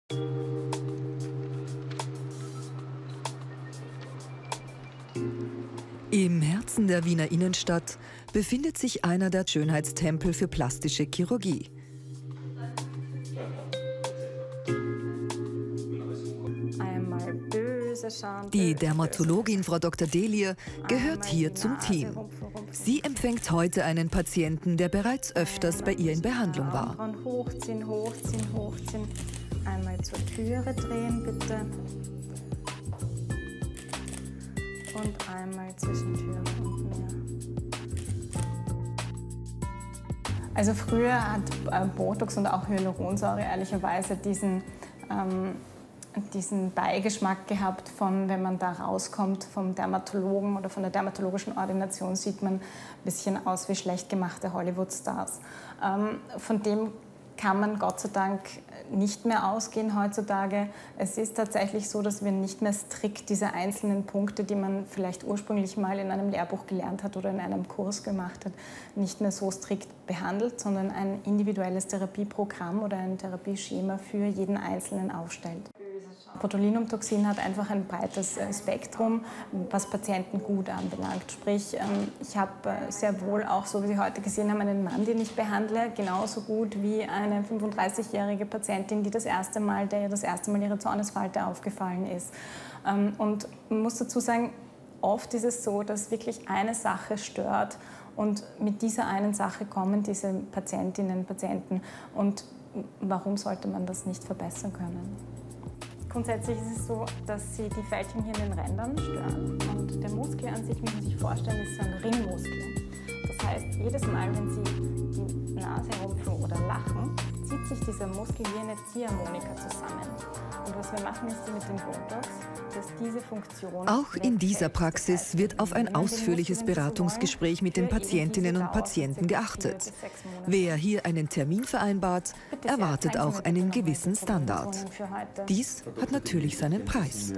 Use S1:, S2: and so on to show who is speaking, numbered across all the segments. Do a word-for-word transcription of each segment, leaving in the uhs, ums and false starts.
S1: Im Herzen der Wiener Innenstadt befindet sich einer der Schönheitstempel für plastische Chirurgie.
S2: Einmal böse schauen.
S1: Die Dermatologin Frau Doktor Delier gehört hier zum Team. Sie empfängt heute einen Patienten, der bereits öfters bei ihr in Behandlung war.
S2: Hochziehen, hochziehen, hochziehen. Einmal zur Türe drehen, bitte. Und einmal zwischen Tür und mir. Also früher hat Botox und auch Hyaluronsäure ehrlicherweise diesen, ähm, diesen Beigeschmack gehabt von, wenn man da rauskommt vom Dermatologen oder von der dermatologischen Ordination, sieht man ein bisschen aus wie schlecht gemachte Hollywood-Stars. Ähm, von dem kann man Gott sei Dank nicht mehr ausgehen heutzutage. Es ist tatsächlich so, dass wir nicht mehr strikt diese einzelnen Punkte, die man vielleicht ursprünglich mal in einem Lehrbuch gelernt hat oder in einem Kurs gemacht hat, nicht mehr so strikt behandelt, sondern ein individuelles Therapieprogramm oder ein Therapieschema für jeden Einzelnen aufstellt. Botulinumtoxin hat einfach ein breites Spektrum, was Patienten gut anbelangt. Sprich, ich habe sehr wohl auch, so wie Sie heute gesehen haben, einen Mann, den ich behandle, genauso gut wie eine fünfunddreißigjährige Patientin, die das erste Mal, der ihr das erste Mal ihre Zornesfalte aufgefallen ist. Und man muss dazu sagen, oft ist es so, dass wirklich eine Sache stört und mit dieser einen Sache kommen diese Patientinnen und Patienten. Und warum sollte man das nicht verbessern können? Grundsätzlich ist es so, dass sie die Fältchen hier in den Rändern stören. Und der Muskel an sich, muss man sich vorstellen, ist so ein Ringmuskel. Das heißt, jedes Mal, wenn Sie die Nase herumführen oder lachen, zieht sich dieser Muskel wie eine Ziehharmonika zusammen. Und was wir machen, ist mit dem Botox, dass diese Funktion...
S1: Auch in dieser Praxis wird auf ein ausführliches Beratungsgespräch mit den Patientinnen und Patienten geachtet. Wer hier einen Termin vereinbart, erwartet auch einen gewissen Standard. Dies hat natürlich seinen Preis.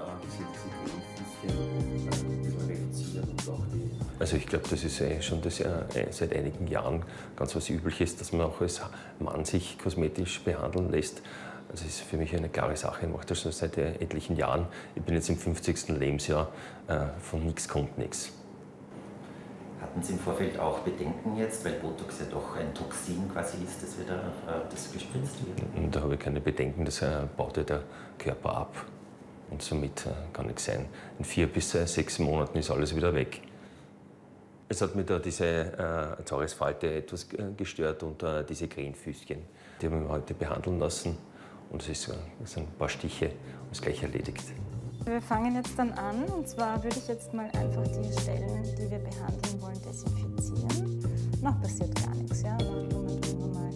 S3: Also ich glaube, das ist äh, schon das, äh, seit einigen Jahren ganz was Übliches, dass man auch als Mann sich kosmetisch behandeln lässt. Also das ist für mich eine klare Sache. Ich mache das schon seit äh, etlichen Jahren. Ich bin jetzt im fünfzigsten Lebensjahr. Äh, von nichts kommt nichts.
S4: Hatten Sie im Vorfeld auch Bedenken jetzt, weil Botox ja doch ein Toxin quasi ist, das wieder äh, das gespritzt wird?
S3: Und da habe ich keine Bedenken, das äh, baut ja der Körper ab. Und somit äh, kann nichts sein. In vier bis äh, sechs Monaten ist alles wieder weg. Es hat mir da diese äh, Zornesfalte etwas gestört und äh, diese Krähenfüßchen. Die haben wir heute behandeln lassen und es ist, äh, sind ein paar Stiche und ist gleich erledigt.
S2: Wir fangen jetzt dann an und zwar würde ich jetzt mal einfach die Stellen, die wir behandeln wollen, desinfizieren. Noch passiert gar nichts, ja? Noch tun wir, tun wir mal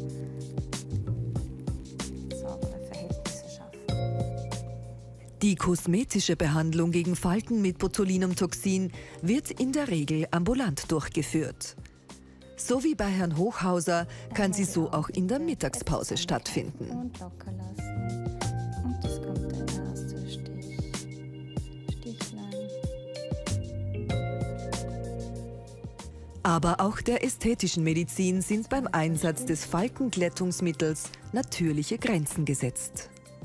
S2: saubere Verhältnisse schaffen.
S1: Die kosmetische Behandlung gegen Falten mit Botulinumtoxin wird in der Regel ambulant durchgeführt. So wie bei Herrn Hochhauser kann sie so auch in der Mittagspause stattfinden.
S2: Und locker lassen. Und es kommt der erste Stich. Stichlein.
S1: Aber auch der ästhetischen Medizin sind beim Einsatz des Faltenglättungsmittels natürliche Grenzen gesetzt.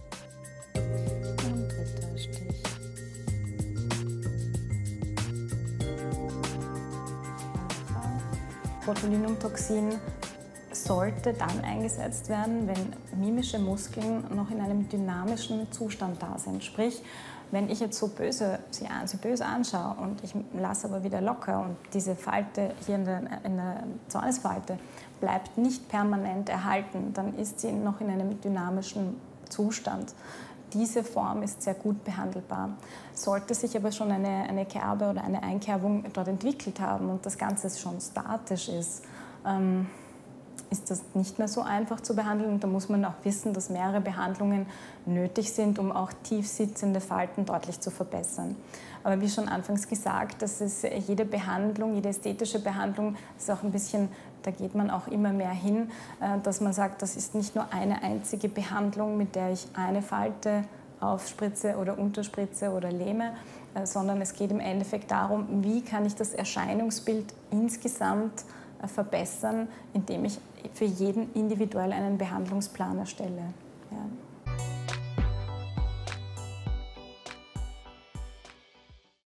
S2: Botulinumtoxin sollte dann eingesetzt werden, wenn mimische Muskeln noch in einem dynamischen Zustand da sind. Sprich, wenn ich jetzt so böse, sie, sie böse anschaue und ich lasse aber wieder locker und diese Falte hier in der, in der Zornesfalte bleibt nicht permanent erhalten, dann ist sie noch in einem dynamischen Zustand. Diese Form ist sehr gut behandelbar. Sollte sich aber schon eine, eine Kerbe oder eine Einkerbung dort entwickelt haben und das Ganze schon statisch ist, ähm, ist das nicht mehr so einfach zu behandeln. Und da muss man auch wissen, dass mehrere Behandlungen nötig sind, um auch tief sitzende Falten deutlich zu verbessern. Aber wie schon anfangs gesagt, das ist jede Behandlung, jede ästhetische Behandlung ist auch ein bisschen, da geht man auch immer mehr hin, dass man sagt, das ist nicht nur eine einzige Behandlung, mit der ich eine Falte aufspritze oder unterspritze oder lähme, sondern es geht im Endeffekt darum, wie kann ich das Erscheinungsbild insgesamt verbessern, indem ich für jeden individuell einen Behandlungsplan erstelle.